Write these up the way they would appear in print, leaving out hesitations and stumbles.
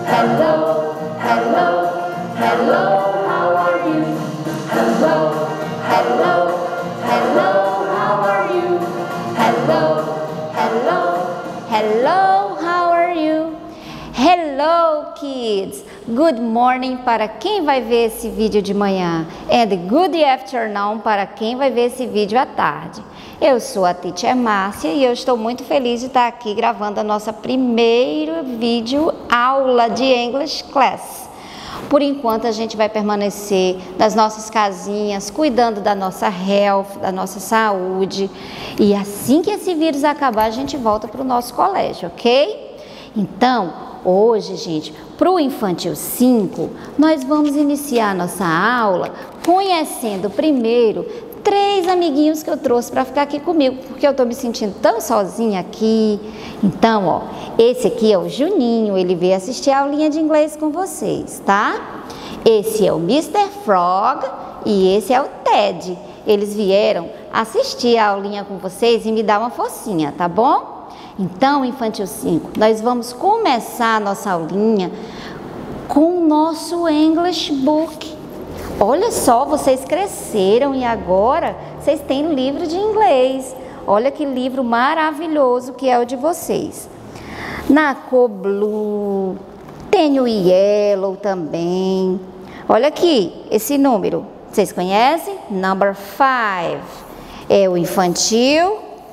Hello, hello, hello, how are you? Hello, hello, hello, how are you? Hello, hello, hello, how are you? Hello, kids! Good morning para quem vai ver esse vídeo de manhã and good afternoon para quem vai ver esse vídeo à tarde. Eu sou a Teacher Márcia e eu estou muito feliz de estar aqui gravando a nossa primeira vídeo aula de English Class. Por enquanto a gente vai permanecer nas nossas casinhas, cuidando da nossa health, da nossa saúde. E assim que esse vírus acabar, a gente volta para o nosso colégio, ok? Então, hoje, gente, para o Infantil 5, nós vamos iniciar nossa aula conhecendo primeiro 3 amiguinhos que eu trouxe para ficar aqui comigo, porque eu estou me sentindo tão sozinha aqui. Então, ó, esse aqui é o Juninho, ele veio assistir a aulinha de inglês com vocês, tá? Esse é o Mr. Frog e esse é o Ted. Eles vieram assistir a aulinha com vocês e me dar uma forcinha, tá bom? Então, Infantil 5, nós vamos começar a nossa aulinha com o nosso English Book. Olha só, vocês cresceram e agora vocês têm livro de inglês. Olha que livro maravilhoso que é o de vocês. Na cor blue, tem o yellow também. Olha aqui, esse número, vocês conhecem? Number 5. É o Infantil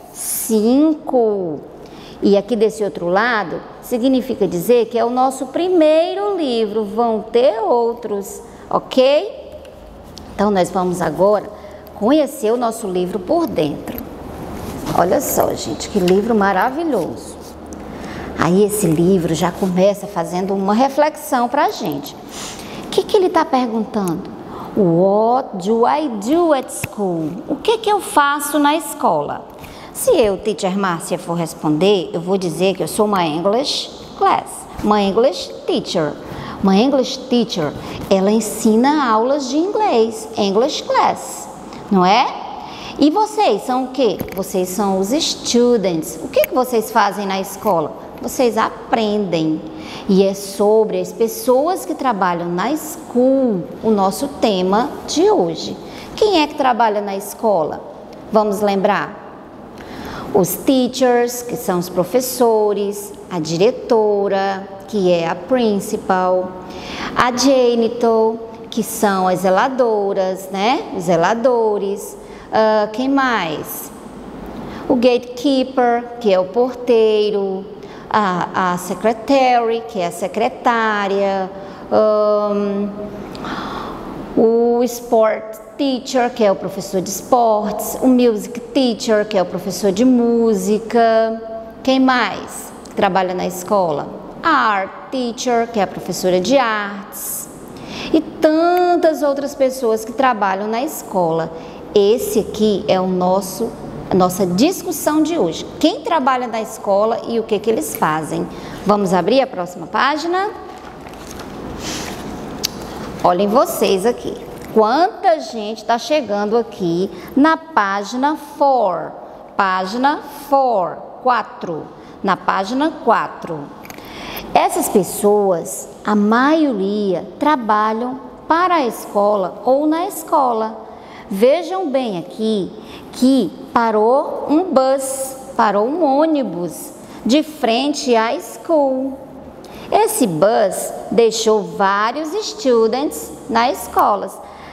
5. E aqui desse outro lado, significa dizer que é o nosso primeiro livro. Vão ter outros, ok? Então, nós vamos agora conhecer o nosso livro por dentro. Olha só, gente, que livro maravilhoso. Aí, esse livro já começa fazendo uma reflexão para a gente. O que ele está perguntando? What do I do at school? O que eu faço na escola? Se eu, Teacher Márcia, for responder, eu vou dizer que eu sou uma English Class, uma English Teacher. Uma English Teacher, ela ensina aulas de inglês, English Class, não é? E vocês são o quê? Vocês são os students. O que vocês fazem na escola? Vocês aprendem. E é sobre as pessoas que trabalham na school, o nosso tema de hoje. Quem é que trabalha na escola? Vamos lembrar? Os teachers, que são os professores, a diretora, que é a principal, a janitor, que são as zeladoras, né? Os zeladores. Quem mais? O gatekeeper, que é o porteiro, a secretary, que é a secretária, o sport teacher, que é o professor de esportes, o music teacher, que é o professor de música. Quem mais trabalha na escola? A art teacher, que é a professora de artes, e tantas outras pessoas que trabalham na escola. Esse aqui é a nossa discussão de hoje. Quem trabalha na escola e o que eles fazem. Vamos abrir a próxima página? Olhem vocês aqui. Quanta gente está chegando aqui na página 4. Página 4. Na página 4. Essas pessoas, a maioria, trabalham para a escola ou na escola. Vejam bem aqui que parou um bus, parou um ônibus de frente à school. Esse bus deixou vários students na escola.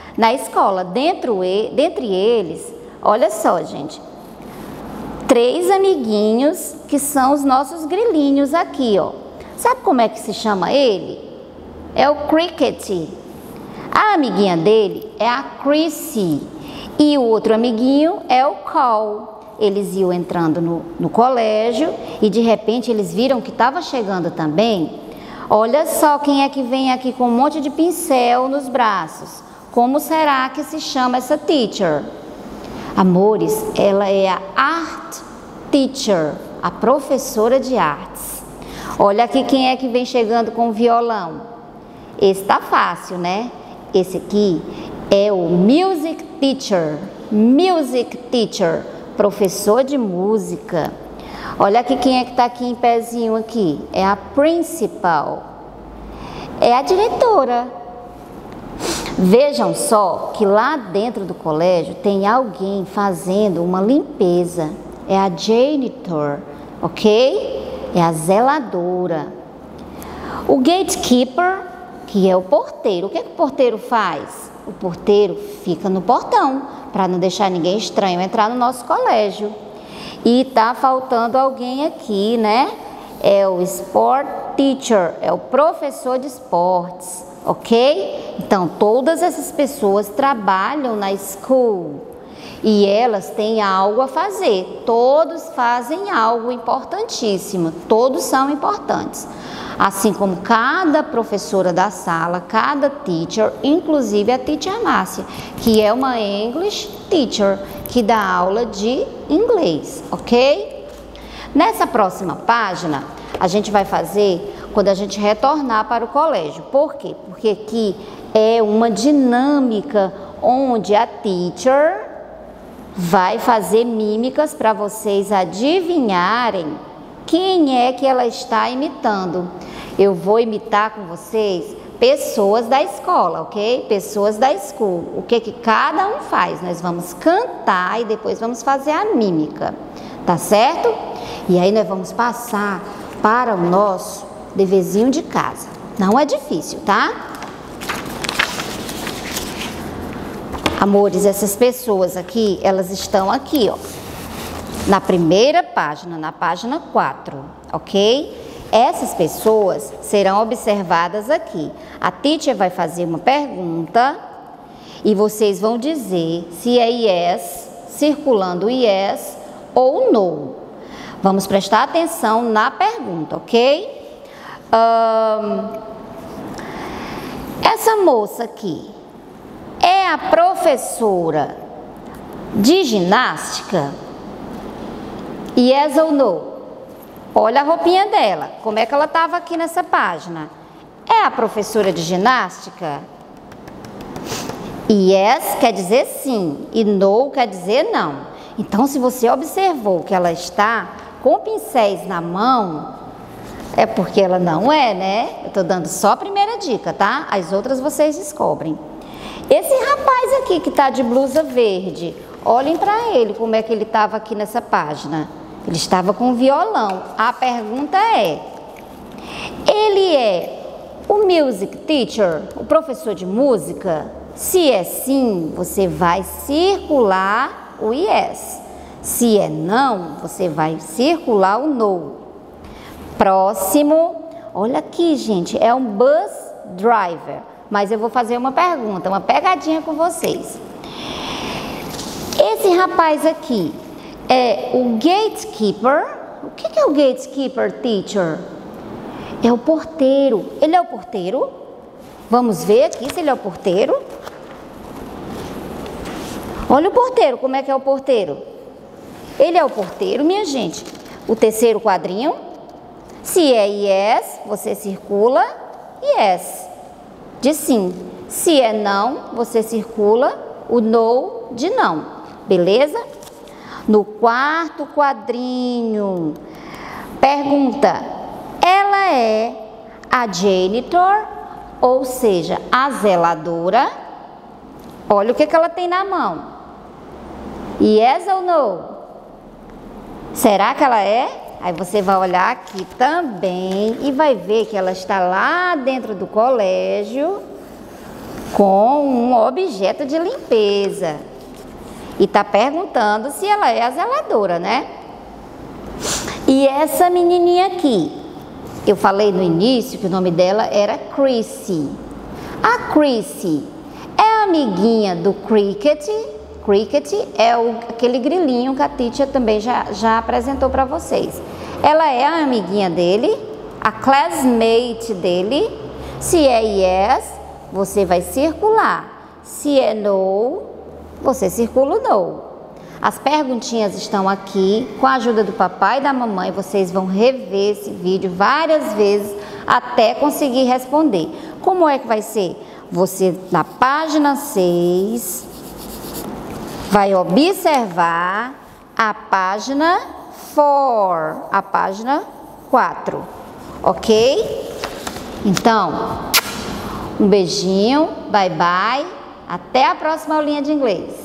Dentre eles, olha só, gente, 3 amiguinhos que são os nossos grilinhos aqui, ó. Sabe como é que se chama ele? É o Cricket. A amiguinha dele é a Chrissy. E o outro amiguinho é o Cole. Eles iam entrando no colégio e de repente eles viram que estava chegando também. Olha só quem é que vem aqui com um monte de pincel nos braços. Como será que se chama essa teacher? Amores, ela é a art teacher, a professora de artes. Olha aqui quem é que vem chegando com o violão. Esse tá fácil, né? Esse aqui é o music teacher, professor de música. Olha aqui quem é que tá aqui em pezinho aqui. É a principal. é a diretora. Vejam só que lá dentro do colégio tem alguém fazendo uma limpeza. É a janitor, ok? É a zeladora. O gatekeeper, que é o porteiro. O que o porteiro faz? O porteiro fica no portão para não deixar ninguém estranho entrar no nosso colégio. E tá faltando alguém aqui, né? É o sport teacher, é o professor de esportes, ok? Então, todas essas pessoas trabalham na school e elas têm algo a fazer. Todos fazem algo importantíssimo, todos são importantes. Assim como cada professora da sala, cada teacher, inclusive a teacher Márcia, que é uma English teacher, que dá aula de inglês, ok? Nessa próxima página, a gente vai fazer quando a gente retornar para o colégio. Por quê? Porque aqui é uma dinâmica onde a teacher vai fazer mímicas para vocês adivinharem quem é que ela está imitando. Eu vou imitar com vocês pessoas da escola, ok? Pessoas da school. O que cada um faz? Nós vamos cantar e depois vamos fazer a mímica, tá certo? E aí nós vamos passar para o nosso deverzinho de casa. Não é difícil, tá? Amores, essas pessoas aqui, elas estão aqui, ó, na primeira página, na página 4, ok? Essas pessoas serão observadas aqui. A teacher vai fazer uma pergunta e vocês vão dizer se é yes, circulando yes ou no. Vamos prestar atenção na pergunta, ok? Essa moça aqui é a professora de ginástica? Yes ou no? Olha a roupinha dela, como é que ela estava aqui nessa página. É a professora de ginástica? Yes quer dizer sim e no quer dizer não. Então, se você observou que ela está com pincéis na mão, é porque ela não é, né? Eu tô dando só a primeira dica, tá? As outras vocês descobrem. Esse rapaz aqui que tá de blusa verde, olhem para ele como é que ele estava aqui nessa página. Ele estava com violão. A pergunta é: ele é o music teacher, o professor de música? Se é sim, você vai circular o yes. Se é não, você vai circular o no. Próximo, olha aqui, gente, é um bus driver. Mas eu vou fazer uma pergunta, uma pegadinha com vocês. Esse rapaz aqui é o gatekeeper? O que é o gatekeeper, teacher? É o porteiro. Ele é o porteiro? Vamos ver aqui se ele é o porteiro. Olha o porteiro, como é que é o porteiro? Ele é o porteiro, minha gente. O terceiro quadrinho. Se é yes, você circula yes, de sim. Se é não, você circula o no de não. Beleza? No quarto quadrinho, pergunta: ela é a janitor, ou seja, a zeladora? Olha o que ela tem na mão. Yes ou no? Será que ela é? Aí você vai olhar aqui também e vai ver que ela está lá dentro do colégio com um objeto de limpeza. E está perguntando se ela é a zeladora, né? E essa menininha aqui, eu falei no início que o nome dela era Chrissy. A Chrissy é amiguinha do Cricket. Cricket é aquele grilinho que a teacher também já apresentou para vocês. Ela é a amiguinha dele, a classmate dele. Se é yes, você vai circular. Se é no, você circula o no. As perguntinhas estão aqui. Com a ajuda do papai e da mamãe, vocês vão rever esse vídeo várias vezes até conseguir responder. Como é que vai ser? Você, na página 6, vai observar a página 4, a página 4, ok? Então, Um beijinho, bye bye, até a próxima aulinha de inglês.